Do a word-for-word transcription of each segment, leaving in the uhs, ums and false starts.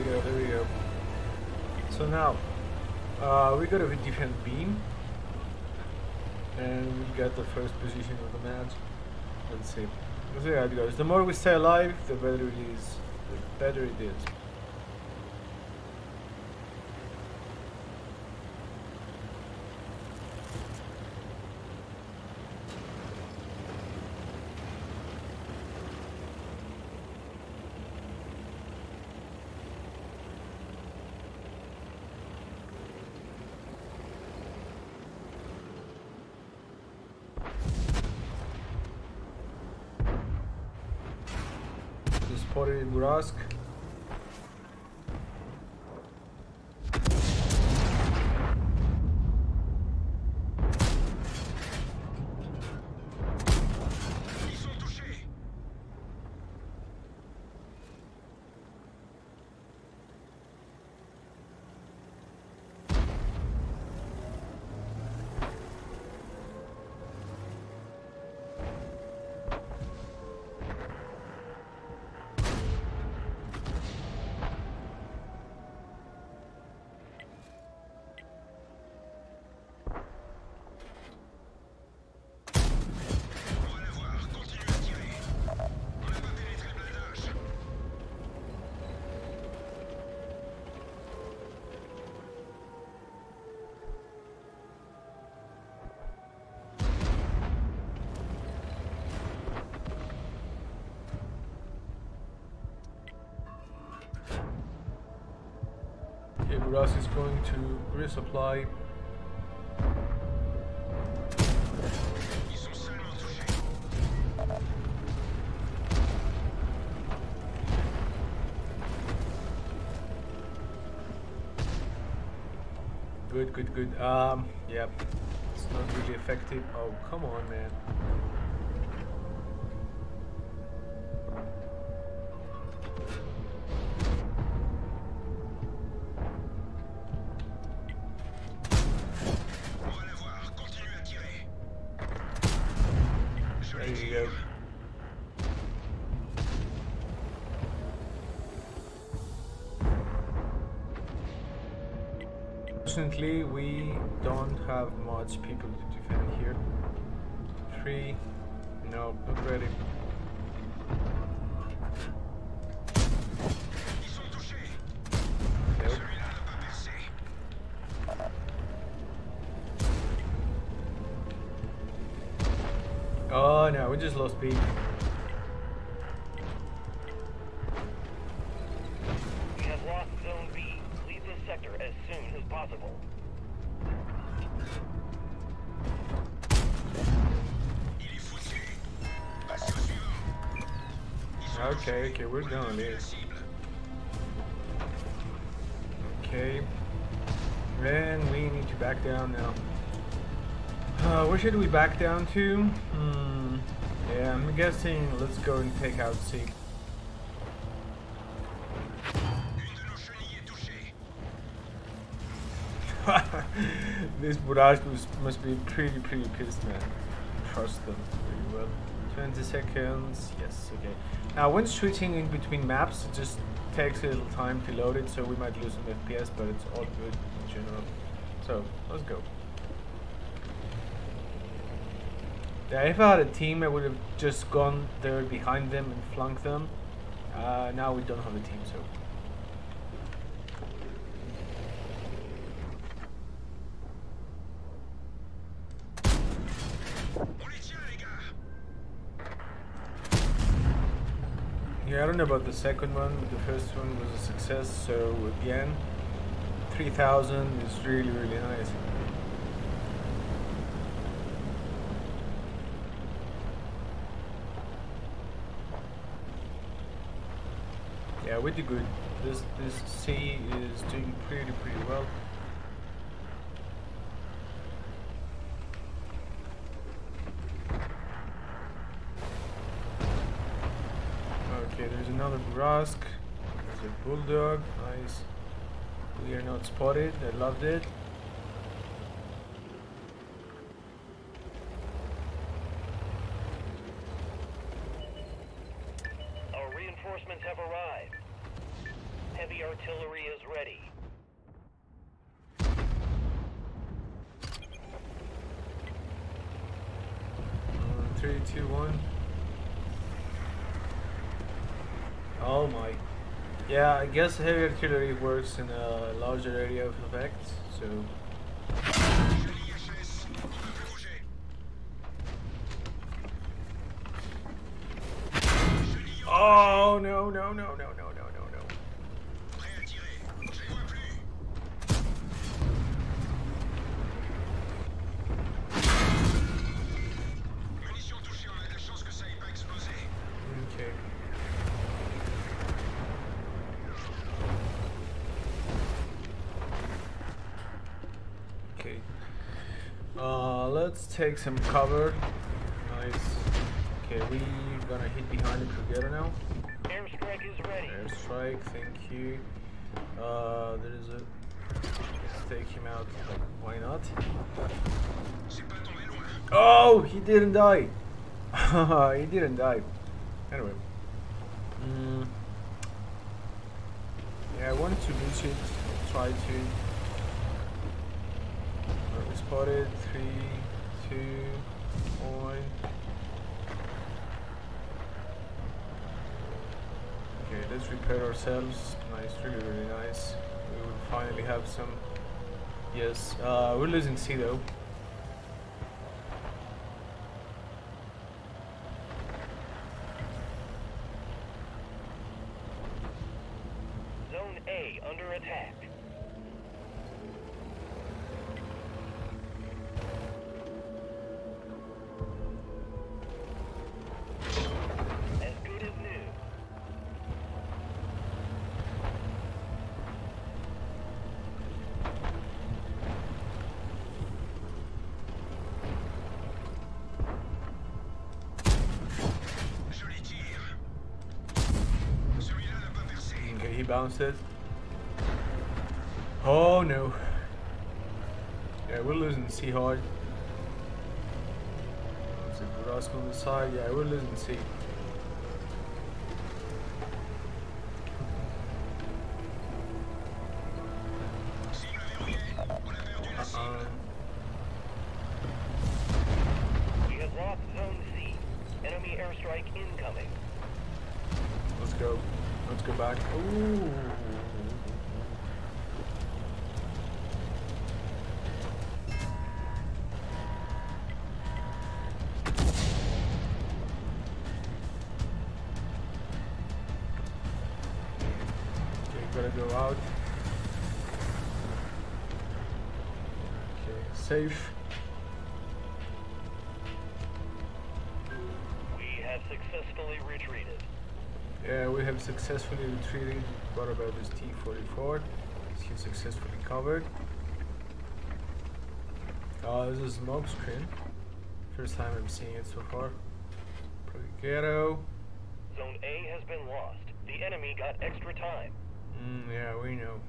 go, there we go. So now, uh, we got a defense beam. And we got the first position of the match. Let's see. Let's see how it goes. The more we stay alive, the better it is. The better it is. Spotted in Burask. Buras is going to resupply. Good, good, good. Um, yeah, it's not really effective. Oh, come on, man. There you go. Unfortunately, we don't have much people to defend here. Three. No, not ready. Nope. Oh no, we just lost B. We have lost Zone B. Leave this sector as soon as possible. Okay, okay, we're done this. Okay. And we need to back down now. Uh, where should we back down to? Hmm. Yeah, I'm guessing let's go and take out C. This Buraj must be pretty, pretty pissed, man. Trust them pretty well. twenty seconds. Yes, okay. Now, when switching in between maps, it just takes a little time to load it, so we might lose some F P S, but it's all good in general. So, let's go. Yeah, if I had a team, I would have just gone there behind them and flanked them. Uh, now we don't have a team, so. Yeah, I don't know about the second one, but the first one was a success, so again, three thousand is really, really nice. Yeah, we did good. This this C is doing pretty pretty well. Okay, there's another Burask. There's a Bulldog. Nice. We are not spotted. I loved it. Our reinforcements have arrived. Heavy Heavy artillery is ready. Uh, three, two, one. Oh my. Yeah, I guess heavy artillery works in a larger area of effect, so. Oh no no no no no no no no. Okay. Okay. Uh, let's take some cover. Nice. Okay, we gonna hit behind it together now. Airstrike is ready. Airstrike, thank you. Uh, there is a. Let's take him out. Like, why not? Oh, he didn't die. He didn't die. Anyway. Mm. Yeah, I wanted to reach it. Try to. Alright, we spotted. Three, two, one. Okay, let's repair ourselves. Nice, really, really nice. We will finally have some. Yes, uh, we're losing C though. Zone A under attack. As good as new. Okay, he bounced it. Oh no. Yeah, we're losing C hard. Is it Rask on the side? Yeah, we're losing C. Uh-uh. We have lost Zone C. Enemy airstrike incoming. Let's go. Let's go back. Ooh. Okay, gotta go out. Okay, safe. We have successfully retreated. Yeah, we have successfully retreated. What about this T forty-four? He successfully covered. Oh, this is a smoke screen. First time I'm seeing it so far. Pretty ghetto. Zone A has been lost. The enemy got extra time. Mm, yeah, we know.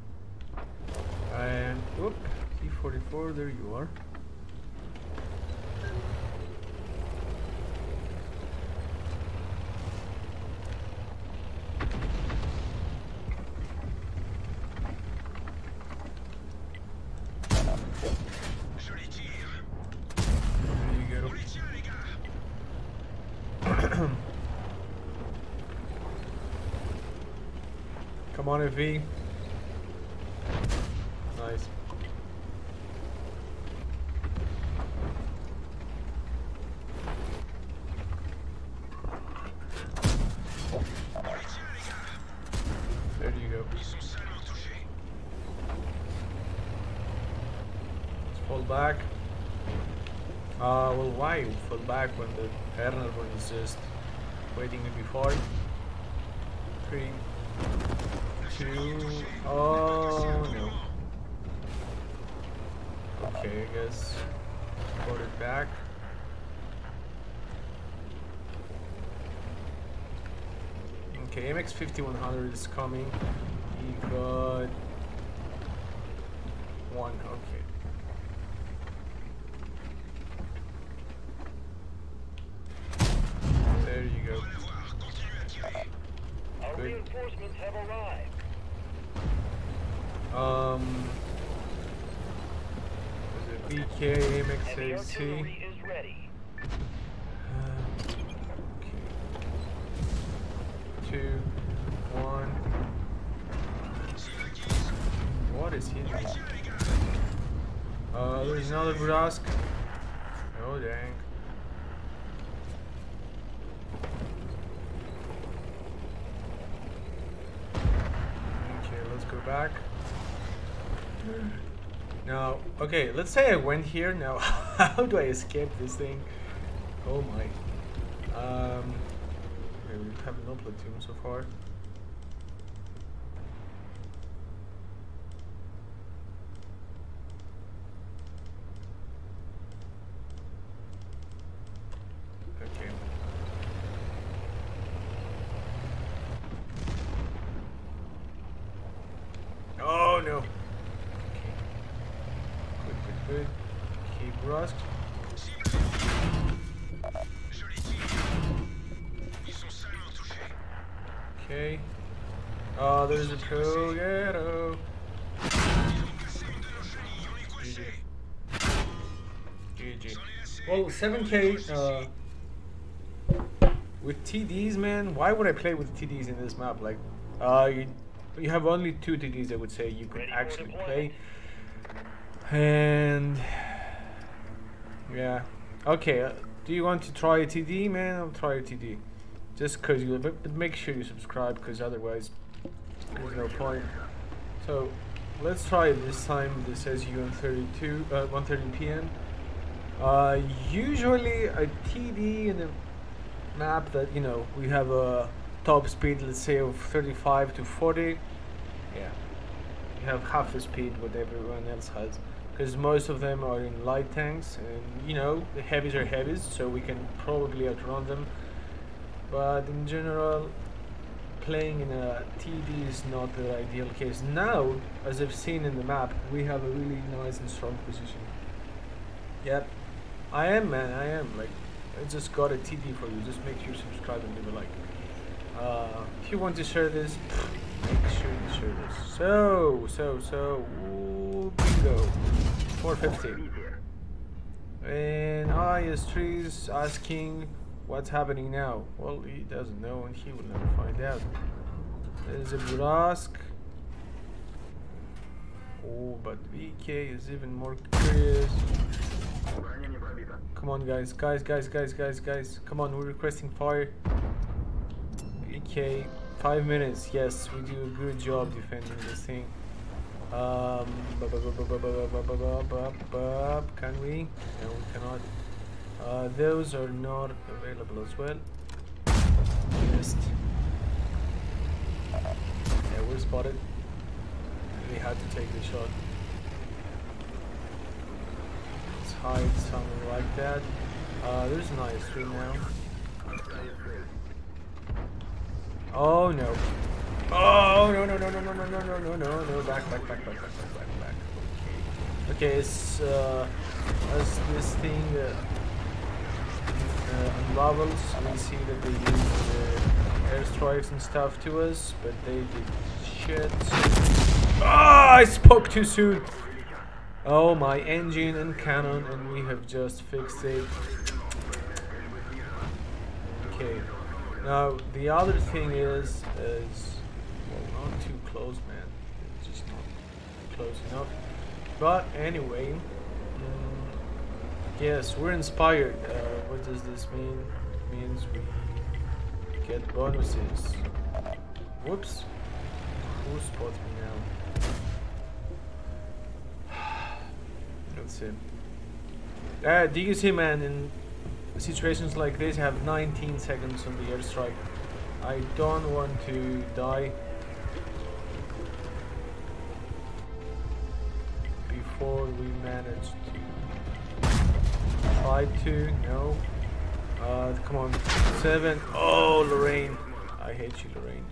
And whoop, T forty-four. There you are. Come on, F V. Nice. There you go. Let's fall back. Uh, well, why fall back when the Herner one is just waiting to be fired? Three. Two. Oh no. Okay, I guess put it back. Okay, M X fifty-one hundred is coming. He got one. Okay. There you go. Our Good. reinforcements have arrived. Um, B K, M X Heavy A C. artillery is ready. Uh, okay. Two, one. What is he doing? Uh, there's another Burask. Oh dang. Okay, let's go back. Now, okay, let's say I went here. Now, how do I escape this thing? Oh my. Um, okay, we have no platoon so far. Okay. Oh no. Good. Keep rust. Okay. Oh, there's a Togetto. G G. G G. Well, seven K uh, with T Ds, man. Why would I play with T Ds in this map? Like, uh, you, you have only two T Ds, I would say, you could actually play. And yeah, okay. Uh, do you want to try a T D, man? I'll try a T D, just cause you. But, but make sure you subscribe, cause otherwise there's no point. So let's try it this time. This says U N thirty-two, uh, one thirty P M. Uh, usually a T D in a map that you know we have a top speed, let's say of thirty-five to forty. Yeah, you have half the speed what everyone else has. Because most of them are in light tanks, and you know the heavies are heavies, so we can probably outrun them. But in general, playing in a T D is not the ideal case. Now, as I've seen in the map, we have a really nice and strong position. Yep, I am, man. I am. Like, I just got a T D for you. Just make sure you subscribe and leave a like. Uh, if you want to share this, make sure you share this. So, so, so, ooh, bingo. four fifty. And I S Trees asking what's happening now. Well, he doesn't know and he will never find out. There's a Burask. Oh, but V K is even more curious. Come on, guys, guys, guys, guys, guys, guys. Come on, we're requesting fire. V K, five minutes. Yes, we do a good job defending this thing. Um, can we? No, we cannot. Uh, those are not available as well. Missed. Yeah, we're spotted. We had to take the shot. Let's hide something like that. Uh, there's an I S three now. Oh no. Oh no no no no no no no no no no no back back back back back back back back. Okay. Okay, it's uh as this thing uh, uh, unravels, we see that they use uh, airstrikes and stuff to us, but they did shit. Ah, I spoke too soon. Oh, my engine and cannon, and we have just fixed it. Okay. Now the other thing is, is well, not too close, man. It's just not close enough. But anyway, mm, yes, we're inspired. Uh, what does this mean? It means we get bonuses. Whoops. Who spots me now? Let's see. Uh, do you see, man? In situations like this, I have nineteen seconds on the airstrike. I don't want to die before we manage to try to. No. Uh, come on. Seven. Oh, Lorraine. I hate you, Lorraine.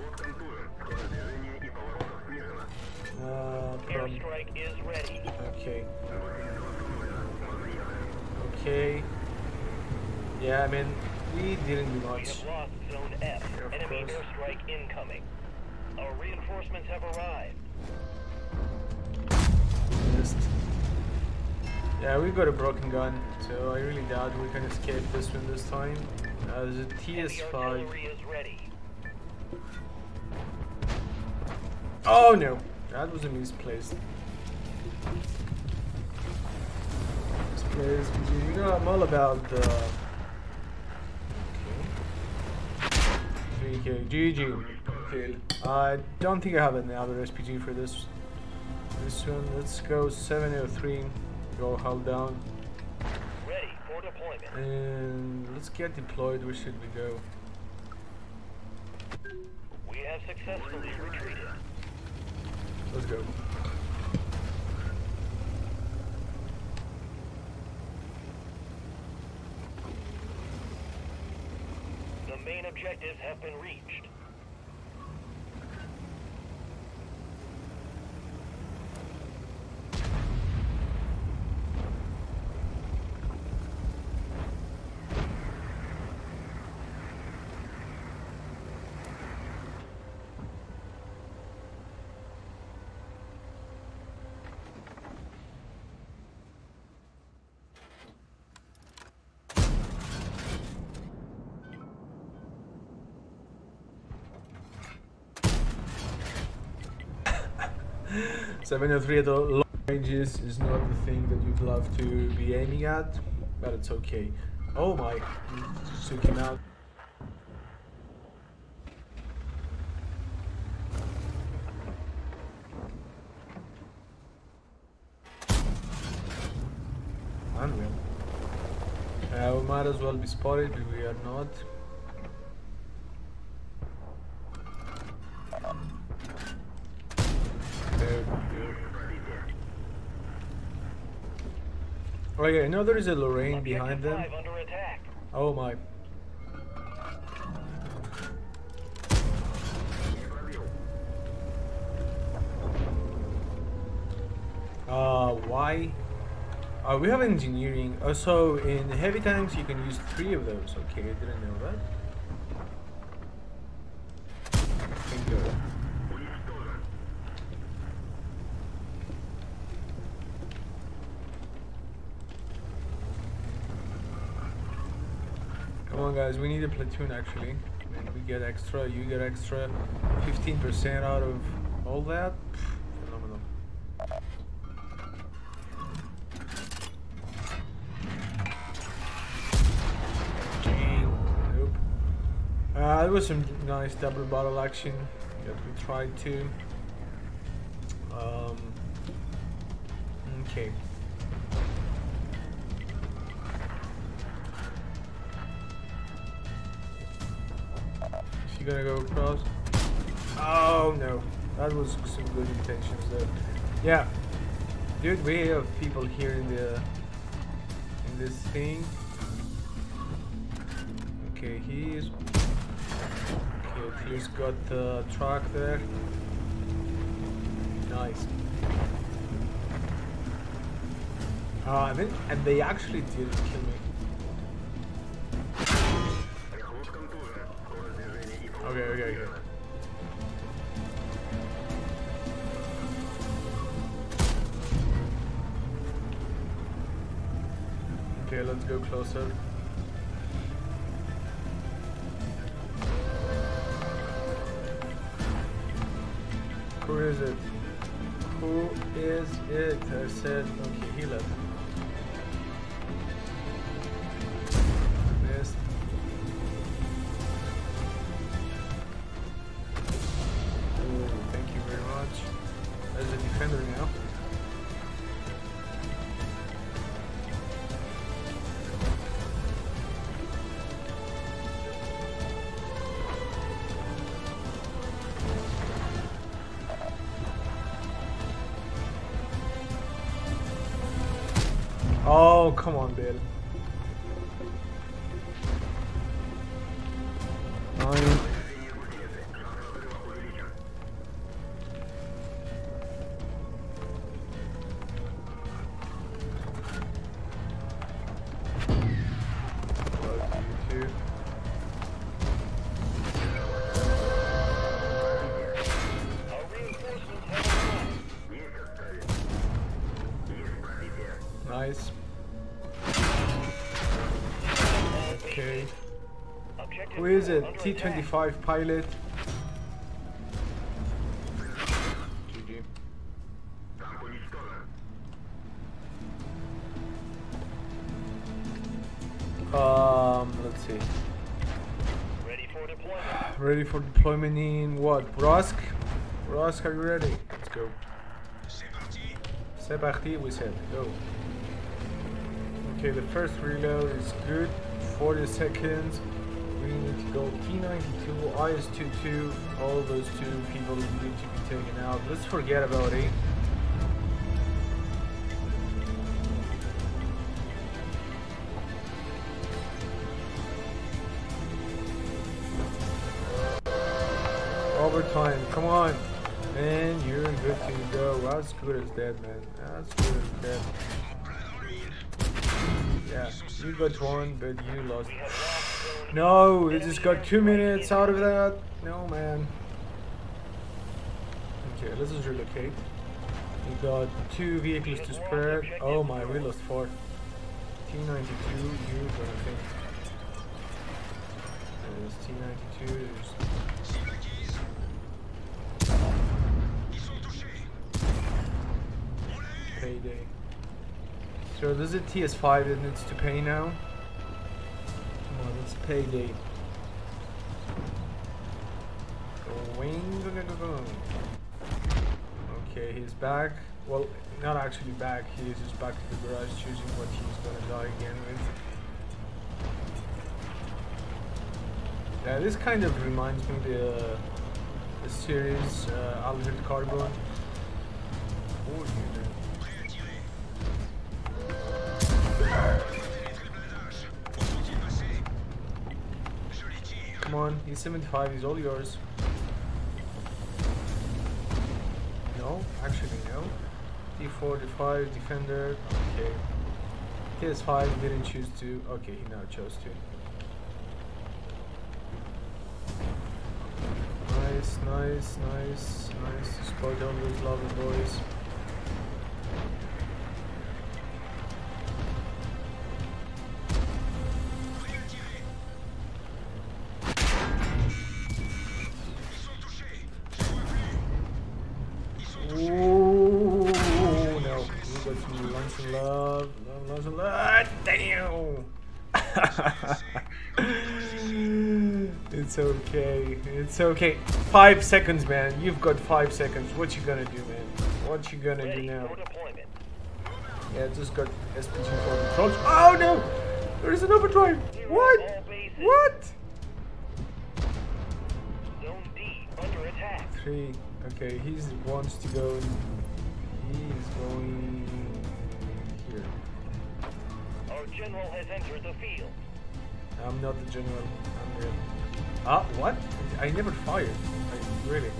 Uh, Airstrike is ready. okay. Okay. Yeah, I mean, we didn't do We much. have lost Zone F. Yeah, of Enemy course. airstrike incoming. Our reinforcements have arrived. pissed. Yeah, we got a broken gun, so I really doubt we can escape this one this time. Uh, there's a T S five. Oh no, that was a misplaced. Misplaced. You know, I'm all about the. Okay. three K. G G. Fail. I don't think I have another S P G for this. This one. Let's go seven oh three. Go hull down. Ready for deployment. And let's get deployed. Where should we go? We have successfully retreated. Let's go. The main objectives have been reached. seven oh three at the long ranges is not the thing that you'd love to be aiming at, but it's okay. Oh my, just took him out. Unreal. Uh, we might as well be spotted, but we are not. Oh yeah, I know there is a Lorraine behind them. Under attack. Oh my. Uh, why? Uh, we have engineering. Also, in heavy tanks you can use three of those. Okay, I didn't know that. Bingo. Come on guys, we need a platoon actually. And we get extra, you get extra. fifteen percent out of all that. Pff, phenomenal. Nope. Uh, it was some nice double barrel action that we tried to. Um, okay. You gonna go across? Oh no, that was some good intentions there. Yeah, dude, we have people here in the in this thing. Okay, he's okay. He's got the truck there. Nice. Ah, uh, and then and they actually did kill me. Okay, okay, okay. Okay, let's go closer. Who is it? Who is it? I said, okay, he left. Missed. There's a defender now. Oh, come on, Bill. Nine. Nice. Okay. Who is it? T twenty-five pilot. G G. Um, let's see. Ready for deployment. Ready for deployment in what? Brosk? Brosk, are you ready? Let's go. C'est parti, we said. Go. Okay, the first reload is good. forty seconds. We need to go T ninety-two, I S twenty-two. All those two people need to be taken out. Let's forget about it. Overtime, come on. And you're good to go. As good as dead, man. As good as dead. Yeah, you got one, but you lost. No, it just got two minutes out of that. No, man. Okay, let's just relocate. We got two vehicles to spread. Oh my, we lost four. T ninety-two, you're gonna think. There's T ninety-two. There's payday. So there's a T S five that needs to pay now. Come on, it's payday. Going, go, go, go, go. Okay, he's back. Well, not actually back. He's just back to the garage, choosing what he's gonna die again with. Yeah, this kind of reminds me of the, uh, the series uh, Altered Carbon. Oh, come on, he's seventy-five, he's all yours. No, actually no. T forty-five, Defender, okay. T S five didn't choose to, okay, he now chose to. Nice, nice, nice, nice. Spot on those lovely boys. Ooh, no. We got some lunch and love. Lunch and love. Damn! It's okay. It's okay. Five seconds, man. You've got five seconds. What you gonna do, man? What you gonna do now? Yeah, just got S P G four controls. Oh no! There's an overdrive. What? What? Zone D under attack. Three. Okay, he wants to go. He's going here. Our general has entered the field. I'm not the general. I'm real. Ah, what? I never fired. Like, really?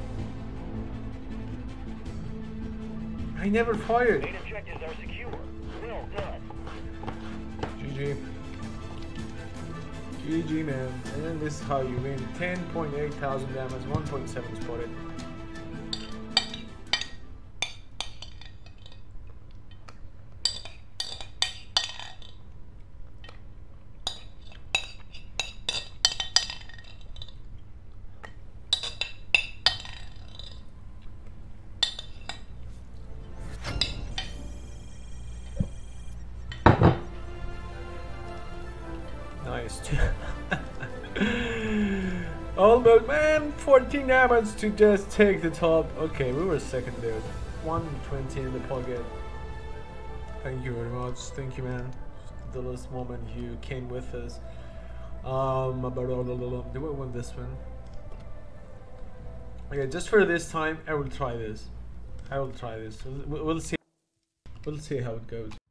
I never fired. Main objectives are secure. Well done. G G. G G, man. And then this is how you win. ten point eight thousand damage, one point seven spotted. Nice. Almost, man. fourteen damage to just take the top. Okay, we were second there. one twenty in the pocket. Thank you very much. Thank you, man. The last moment you came with us. Um, do I want this one? Okay, just for this time, I will try this. I will try this. We'll, we'll see. We'll see how it goes.